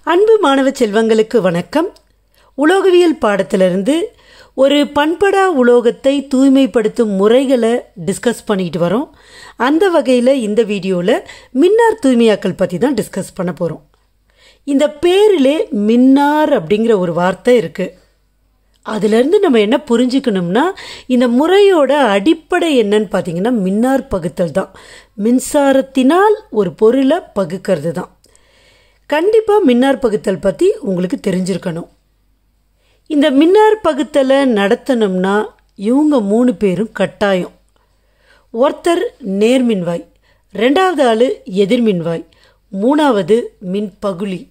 அன்பு மாணவ செல்வங்களுக்கு வணக்கம். உலோகவியல் பாடத்திலிருந்து ஒரு பண்படா உலோகத்தை தூய்மைப்படுத்தும் முறைகளை டிஸ்கஸ் பண்ணிட்டு வரோம். அந்த வகையில் இந்த வீடியோவில் மின்னார் தூய்மையாக்கல் பற்றி தான் டிஸ்கஸ் பண்ண போகிறோம். இந்த பேரிலே மின்னார் அப்படிங்கிற ஒரு வார்த்தை இருக்குது. அதிலிருந்து நம்ம என்ன புரிஞ்சுக்கணும்னா, இந்த முறையோட அடிப்படை என்னன்னு பார்த்தீங்கன்னா மின்னார் பகுத்தல் தான். மின்சாரத்தினால் ஒரு பொருளை பகுக்கிறது தான். கண்டிப்பாக மின்னார் பகுத்தல் பற்றி உங்களுக்கு தெரிஞ்சிருக்கணும். இந்த மின்னார் பகுத்தலை நடத்தணும்னா இவங்க 3 பேரும் கட்டாயம். ஒருத்தர் நேர்மின்வாய், 2வது ஆள் எதிர்மின்வாய், 3வது மின்பகுளி.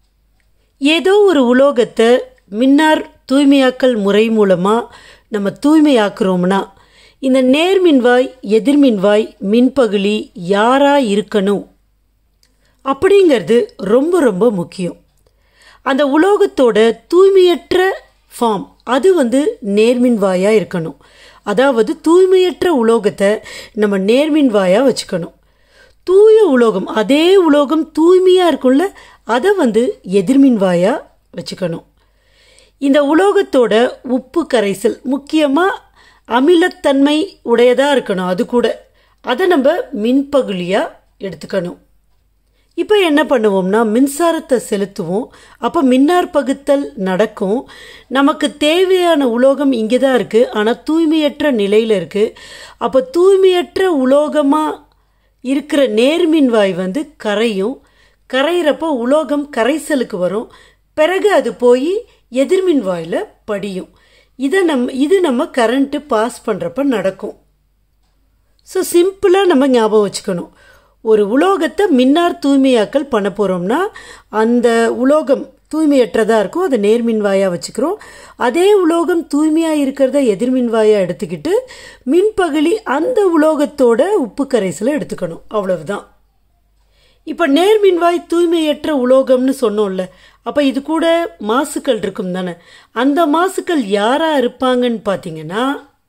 ஏதோ ஒரு உலோகத்தை மின்னார் தூய்மையாக்கல் முறை மூலமாக நம்ம தூய்மையாக்குறோம்னா இந்த நேர்மின்வாய், எதிர்மின்வாய், மின்பகுளி யாராக இருக்கணும் அப்படிங்கிறது ரொம்ப ரொம்ப முக்கியம். அந்த உலோகத்தோட தூய்மையற்ற ஃபார்ம் அது நேர்மின்வாயாக இருக்கணும். அதாவது தூய்மையற்ற உலோகத்தை நம்ம நேர்மின்வாயாக வச்சுக்கணும். தூய உலோகம், அதே உலோகம் தூய்மையாக இருக்கும்ல, அதை எதிர்மின்வாயாக வச்சுக்கணும். இந்த உலோகத்தோட உப்பு கரைசல் முக்கியமாக அமிலத்தன்மை உடையதாக இருக்கணும். அது கூட அதை நம்ம மின்பகுளியாக எடுத்துக்கணும். இப்போ என்ன பண்ணுவோம்னா, மின்சாரத்தை செலுத்துவோம். அப்போ மின்னார் பகுத்தல் நடக்கும். நமக்கு தேவையான உலோகம் இங்கே தான் இருக்குது, ஆனால் தூய்மையற்ற நிலையில் இருக்குது. அப்போ தூய்மையற்ற உலோகமாக இருக்கிற நேர்மின்வாய் கரையும். கரையிறப்போ உலோகம் கரைசலுக்கு வரும். பிறகு அது போய் எதிர்மின்வாயில் படியும். இது நம்ம கரண்ட்டு பாஸ் பண்ணுறப்ப நடக்கும். ஸோ சிம்பிளாக நம்ம ஞாபகம் வச்சுக்கணும். ஒரு உலோகத்தை மின்னார் தூய்மையாக்கல் பண்ண போகிறோம்னா அந்த உலோகம் தூய்மையற்றதாக இருக்கும், அதை நேர்மின்வாயாக வச்சுக்கிறோம். அதே உலோகம் தூய்மையாக இருக்கிறத எதிர்மின்வாயாக எடுத்துக்கிட்டு மின்பகுளி அந்த உலோகத்தோட உப்பு கரைசலை எடுத்துக்கணும். அவ்வளவுதான். இப்போ நேர்மின்வாய் தூய்மையற்ற உலோகம்னு சொன்னோம்ல, அப்போ இது கூட மாசுக்கள் இருக்கும் தானே. அந்த மாசுக்கள் யாராக இருப்பாங்கன்னு பார்த்தீங்கன்னா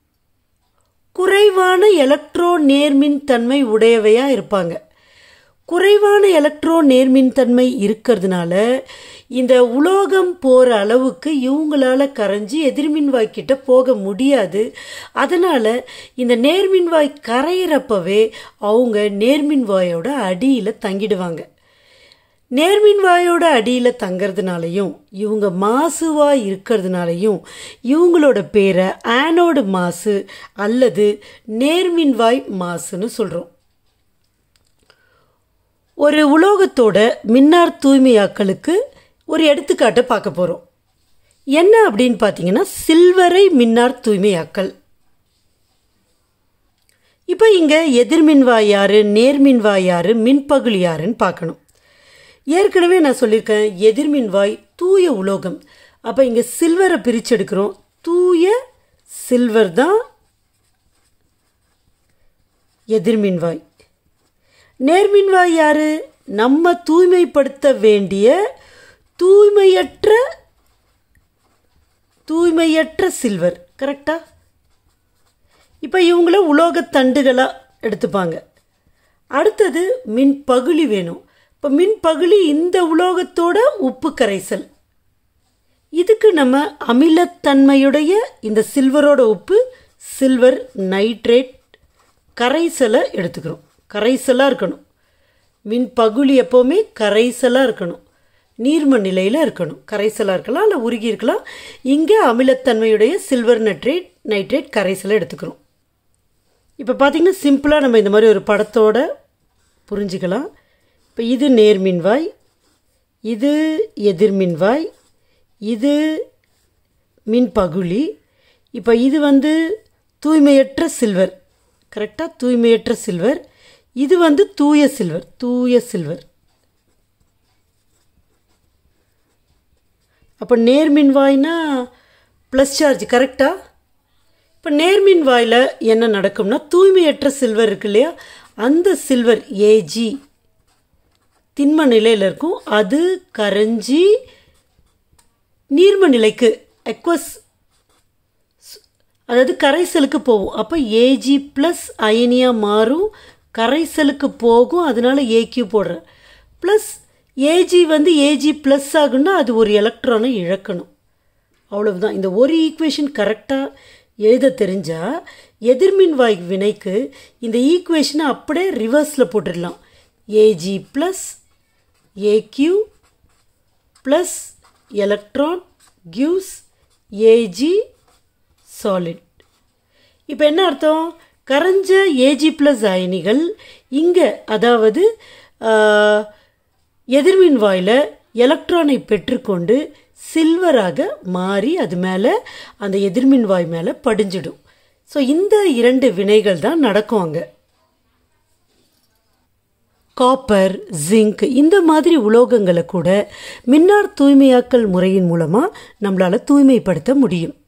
குறைவான எலக்ட்ரோ நேர்மின் தன்மை உடையவையாக இருப்பாங்க. குறைவான எலக்ட்ரோ நேர்மின் தன்மை இருக்கிறதுனால இந்த உலோகம் போகிற அளவுக்கு இவங்களால கரைஞ்சி எதிர்மின்வாய்க்கிட்ட போக முடியாது. அதனால் இந்த நேர்மின்வாய் கரையிறப்பவே அவங்க நேர்மின்வாயோட அடியில் தங்கிடுவாங்க. நேர்மின்வாயோட அடியில் தங்கிறதுனாலையும் இவங்க மாசுவாக இருக்கிறதுனாலையும் இவங்களோட பேரை ஆனோடு மாசு அல்லது நேர்மின்வாய் மாசுன்னு சொல்கிறோம். ஒரு உலோகத்தோட மின்னார் தூய்மையாக்கலுக்கு ஒரு எடுத்துக்காட்டை பார்க்க போகிறோம். என்ன அப்படின்னு பார்த்தீங்கன்னா சில்வரை மின்னார் தூய்மையாக்கல். இப்போ இங்கே எதிர்மின்வாய் யார், நேர்மின்வாய் யார், மின்பகுளி யாருன்னு பார்க்கணும். ஏற்கனவே நான் சொல்லியிருக்கேன், எதிர்மின்வாய் தூய உலோகம். அப்போ இங்கே சில்வரை பிரிச்செடுக்கிறோம். தூய சில்வர் தான் எதிர்மின்வாய். நேர்மின்வாய் யார்? நம்ம தூய்மைப்படுத்த வேண்டிய தூய்மையற்ற சில்வர். கரெக்டா? இப்போ இவங்கள உலோகத்தண்டுகளாக எடுத்துப்பாங்க. அடுத்தது மின்பகுளி வேணும். இப்போ மின்பகுளி இந்த உலோகத்தோட உப்பு கரைசல். இதுக்கு நம்ம அமிலத்தன்மையுடைய இந்த சில்வரோட உப்பு சில்வர் நைட்ரேட் கரைசலை எடுத்துக்கிறோம். கரைசலாக இருக்கணும். மின்பகுளி எப்போவுமே கரைசலாக இருக்கணும், நீர்ம நிலையில் இருக்கணும். கரைசலாக இருக்கலாம், இல்லை உருகி இருக்கலாம். இங்கே அமிலத்தன்மையுடைய சில்வர் நைட்ரேட் கரைசலை எடுத்துக்கிறோம். இப்போ பார்த்திங்கன்னா சிம்பிளாக நம்ம இந்த மாதிரி ஒரு படத்தோட புரிஞ்சுக்கலாம். இப்போ இது நேர்மின்வாய், இது எதிர்மின்வாய், இது மின்பகுளி. இப்போ இது தூய்மையற்ற சில்வர். கரெக்டாக? தூய்மையற்ற சில்வர். இது தூய சில்வர். அப்போ நேர்மின்வாய்னா ப்ளஸ் சார்ஜ். கரெக்டாக? இப்போ நேர்மின்வாயில் என்ன நடக்கும்னா, தூய்மையற்ற சில்வர் இருக்கு இல்லையா, அந்த சில்வர் ஏஜி திண்ம நிலையில் இருக்கும். அது கரைஞ்சி நீர்ம நிலைக்கு அக்வஸ், அதாவது கரைசலுக்கு போகும். அப்போ ஏஜி ப்ளஸ் அயனியாக மாறும், கரைசலுக்கு போகும். அதனால ஏக்யூ போடுற ப்ளஸ் ஏஜி வந்து ஏஜி ப்ளஸ் ஆகுன்னா அது ஒரு எலக்ட்ரானை இழக்கணும். அவ்வளவுதான். இந்த ஒரு ஈக்குவேஷன் கரெக்டாக எழுத தெரிஞ்சால் எதிர்மின்வாய் வினைக்கு இந்த ஈக்குவேஷனை அப்படியே ரிவர்ஸில் போட்டுடலாம். AG plus AQ plus electron gives AG solid. இப்போ என்ன அர்த்தம்? கரைஞ்ச ஏஜி ப்ளஸ் அயனிகள் இங்கே, அதாவது எதிர்மின்வாயில் எலக்ட்ரானை பெற்றுக்கொண்டு சில்வராக மாறி அது மேலே அந்த எதிர்மின்வாய் மேலே படிஞ்சிடும். ஸோ இந்த 2 வினைகள் தான் நடக்கும் அங்கே. காப்பர், ஜிங்க் இந்த மாதிரி உலோகங்களை கூட மின்னார் தூய்மையாக்கல் முறையின் மூலமாக நம்மளால் தூய்மைப்படுத்த முடியும்.